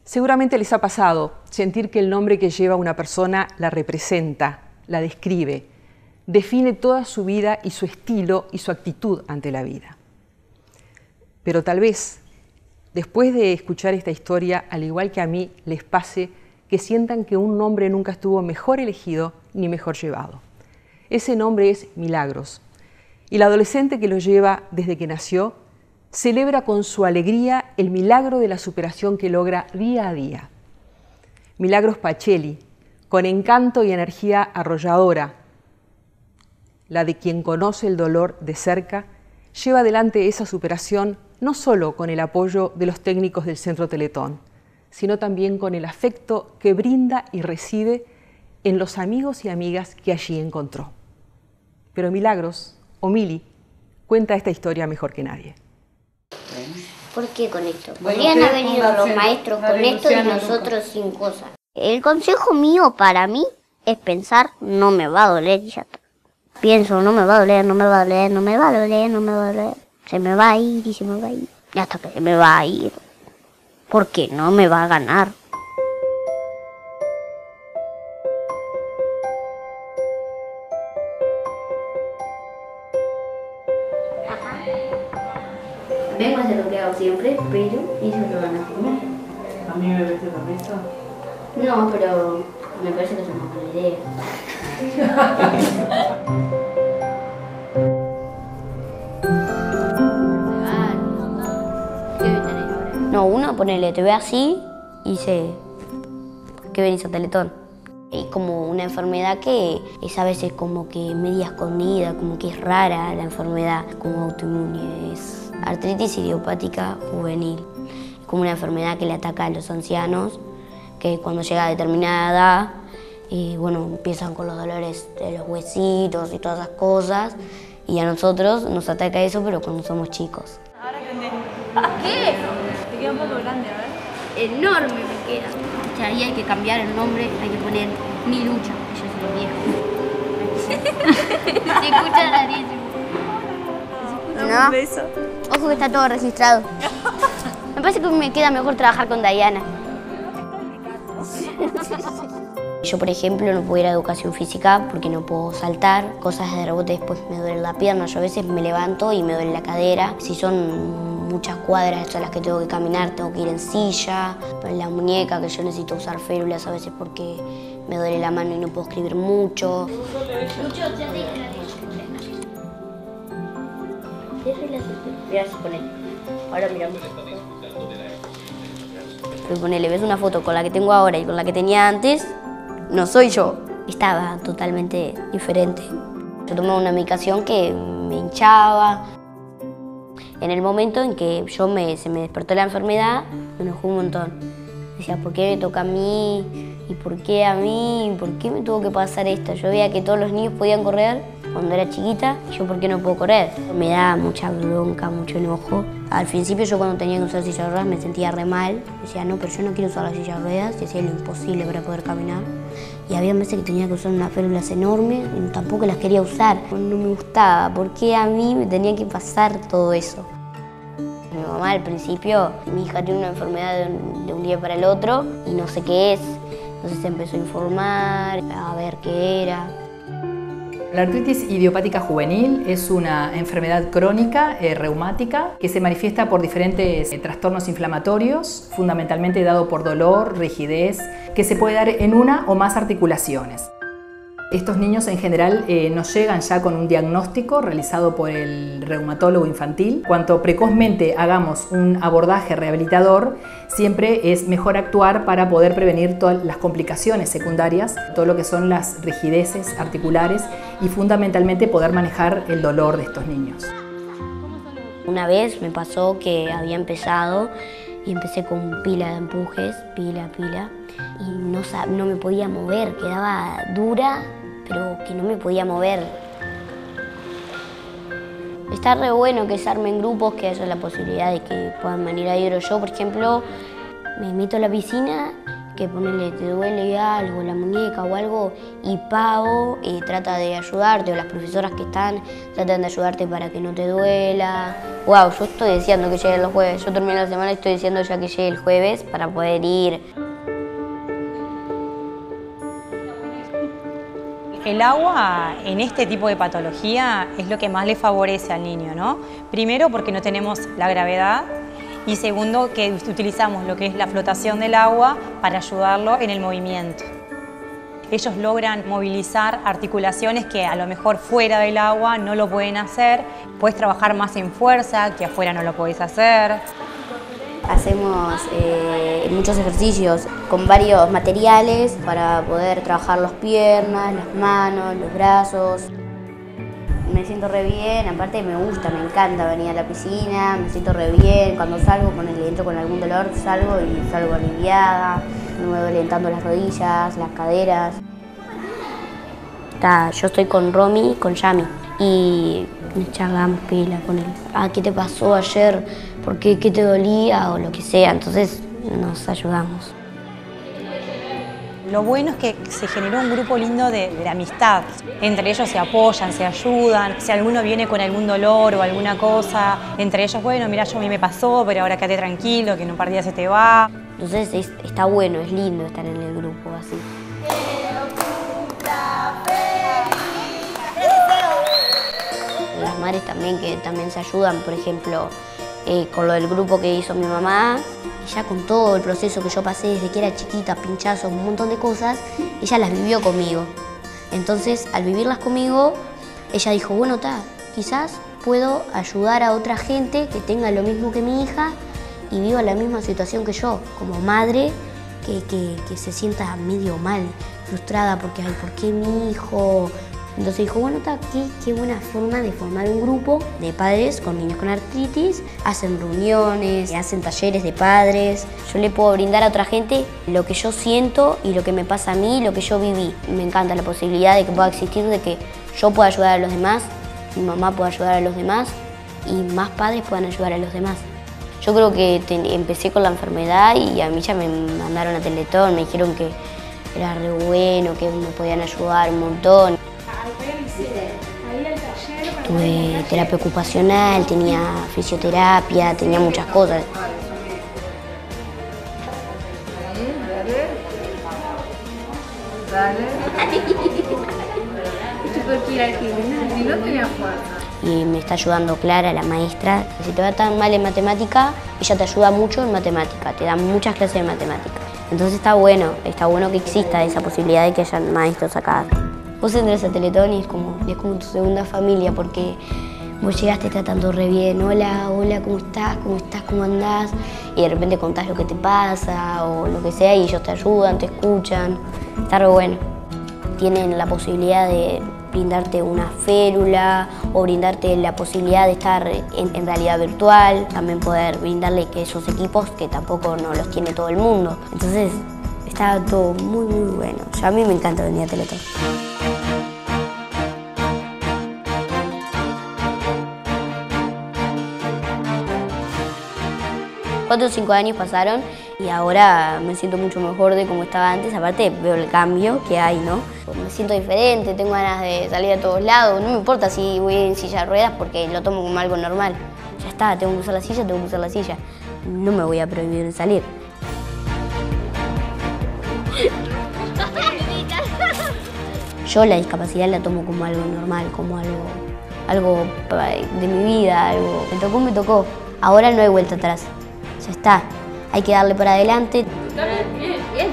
Seguramente les ha pasado sentir que el nombre que lleva una persona la representa, la describe, define toda su vida y su estilo y su actitud ante la vida. Pero tal vez, después de escuchar esta historia, al igual que a mí, les pase que sientan que un nombre nunca estuvo mejor elegido ni mejor llevado. Ese nombre es Milagros, y la adolescente que lo lleva desde que nació celebra con su alegría el milagro de la superación que logra día a día. Milagros Pacelli, con encanto y energía arrolladora, la de quien conoce el dolor de cerca, lleva adelante esa superación no solo con el apoyo de los técnicos del Centro Teletón, sino también con el afecto que brinda y recibe en los amigos y amigas que allí encontró. Pero Milagros, o Mili, cuenta esta historia mejor que nadie. ¿Por qué con esto? Podrían haber ido los maestros con esto y nosotros sin cosas. El consejo mío para mí es pensar, no me va a doler y ya está. Pienso, no me va a doler, no me va a doler, no me va a doler, no me va a doler. Se me va a ir y se me va a ir. Y hasta que se me va a ir. Porque no me va a ganar. Vengo a hacer lo que hago siempre, pero eso lo van a comer. ¿A mí me ves de permiso? No, pero me parece que es una buena idea. No, uno ponele, te ve así y dice, ¿por qué venís a Teletón? Es como una enfermedad que es a veces como que media escondida, como que es rara la enfermedad, como autoinmune. Es artritis idiopática juvenil. Es como una enfermedad que le ataca a los ancianos, que cuando llega a determinada edad, bueno, empiezan con los dolores de los huesitos y todas esas cosas. Y a nosotros nos ataca eso, pero cuando somos chicos. Ahora que entendí. ¿Qué? Te queda un poco grande, a ver. Enorme me queda. O sea, ahí hay que cambiar el nombre, hay que poner Mi Lucha, que yo soy vieja. Se escucha rarísimo. Dame un beso. Ojo que está todo registrado. Me parece que me queda mejor trabajar con Diana. Yo, por ejemplo, no puedo ir a educación física porque no puedo saltar. Cosas de rebote, después me duele la pierna. Yo a veces me levanto y me duele la cadera. Si son muchas cuadras a las que tengo que caminar, tengo que ir en silla. La muñeca, que yo necesito usar férulas a veces porque me duele la mano y no puedo escribir mucho. Ahora miramos. Pero ponele, ves una foto con la que tengo ahora y con la que tenía antes, no soy yo. Estaba totalmente diferente. Yo tomé una medicación que me hinchaba. En el momento en que se me despertó la enfermedad, me enojé un montón. Decía, ¿por qué me toca a mí? ¿Y por qué a mí? ¿Por qué me tuvo que pasar esto? Yo veía que todos los niños podían correr cuando era chiquita, y yo ¿por qué no puedo correr? Me da mucha bronca, mucho enojo. Al principio yo cuando tenía que usar silla de ruedas me sentía re mal. Decía, no, pero yo no quiero usar la silla de ruedas, y hacía lo imposible para poder caminar. Y había veces que tenía que usar unas férulas enormes y tampoco las quería usar. No me gustaba, ¿por qué a mí me tenía que pasar todo eso? Mi mamá al principio, mi hija tiene una enfermedad de un día para el otro y no sé qué es. Entonces se empezó a informar, a ver qué era. La artritis idiopática juvenil es una enfermedad crónica reumática que se manifiesta por diferentes trastornos inflamatorios, fundamentalmente dado por dolor, rigidez, que se puede dar en una o más articulaciones. Estos niños en general nos llegan ya con un diagnóstico realizado por el reumatólogo infantil. Cuanto precozmente hagamos un abordaje rehabilitador, siempre es mejor actuar para poder prevenir todas las complicaciones secundarias, todo lo que son las rigideces articulares y fundamentalmente poder manejar el dolor de estos niños. Una vez me pasó que había empezado y empecé con pila de empujes, pila, y no me podía mover, quedaba dura, pero que no me podía mover. Está re bueno que se armen grupos, que haya la posibilidad de que puedan venir a ir. Yo, por ejemplo, me meto a la piscina, que ponele, te duele algo, la muñeca o algo, y Pau trata de ayudarte, o las profesoras que están tratan de ayudarte para que no te duela. Wow, yo estoy deseando que llegue los jueves. Yo termino la semana y estoy deseando ya que llegue el jueves para poder ir. El agua en este tipo de patología es lo que más le favorece al niño, ¿no? Primero porque no tenemos la gravedad y segundo que utilizamos lo que es la flotación del agua para ayudarlo en el movimiento. Ellos logran movilizar articulaciones que a lo mejor fuera del agua no lo pueden hacer. Puedes trabajar más en fuerza, que afuera no lo podés hacer. Hacemos muchos ejercicios con varios materiales para poder trabajar las piernas, las manos, los brazos. Me siento re bien, aparte me gusta, me encanta venir a la piscina, me siento re bien. Cuando salgo, entro con algún dolor, salgo aliviada, no me duelen tanto las rodillas, las caderas. Yo estoy con Romy, con Yami, y nos charlamos pila con él. ¿Qué te pasó ayer? ¿Por qué? ¿Qué te dolía? O lo que sea, entonces nos ayudamos. Lo bueno es que se generó un grupo lindo de amistad. Entre ellos se apoyan, se ayudan. Si alguno viene con algún dolor o alguna cosa, entre ellos, bueno, mira, a mí me pasó, pero ahora quédate tranquilo, que en un par de días se te va. Entonces está bueno, es lindo estar en el grupo así. Las madres también, que también se ayudan, por ejemplo, con lo del grupo que hizo mi mamá. Ella con todo el proceso que yo pasé desde que era chiquita, pinchazos, un montón de cosas, ella las vivió conmigo. Entonces, al vivirlas conmigo, ella dijo, bueno, quizás puedo ayudar a otra gente que tenga lo mismo que mi hija y viva la misma situación que yo, como madre que se sienta medio mal, frustrada porque, ay, ¿por qué mi hijo? Entonces dijo, bueno, qué buena forma de formar un grupo de padres con niños con artritis. Hacen reuniones, hacen talleres de padres. Yo le puedo brindar a otra gente lo que yo siento y lo que me pasa a mí, lo que yo viví. Me encanta la posibilidad de que pueda existir, de que yo pueda ayudar a los demás, mi mamá pueda ayudar a los demás y más padres puedan ayudar a los demás. Yo creo que empecé con la enfermedad y a mí ya me mandaron a Teletón, me dijeron que era re bueno, que me podían ayudar un montón. Tuve terapia ocupacional, tenía fisioterapia, tenía muchas cosas. Y me está ayudando Clara, la maestra. Si te va tan mal en matemática, ella te ayuda mucho en matemática, te da muchas clases de matemática. Entonces está bueno que exista esa posibilidad de que hayan maestros acá. Vos entras a Teletón y es como tu segunda familia, porque vos llegaste tratando re bien. Hola, ¿cómo estás? ¿Cómo andás? Y de repente contás lo que te pasa o lo que sea y ellos te ayudan, te escuchan. Está re bueno. Tienen la posibilidad de brindarte una férula o brindarte la posibilidad de estar en realidad virtual. También poder brindarle esos equipos que tampoco no los tiene todo el mundo. Entonces está todo muy, muy bueno. A mí me encanta venir a Teletón. 4 o 5 años pasaron y ahora me siento mucho mejor de como estaba antes. Aparte veo el cambio que hay, ¿no? Me siento diferente, tengo ganas de salir a todos lados. No me importa si voy en silla de ruedas porque lo tomo como algo normal. Ya está, tengo que usar la silla, tengo que usar la silla. No me voy a prohibir de salir. Yo la discapacidad la tomo como algo normal, como algo de mi vida, algo. Me tocó. Ahora no hay vuelta atrás. Ya está. Hay que darle para adelante. Bien.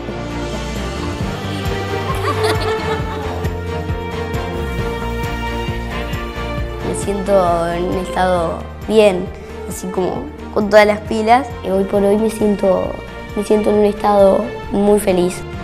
Me siento en un estado bien, así como con todas las pilas. Hoy por hoy me siento en un estado muy feliz.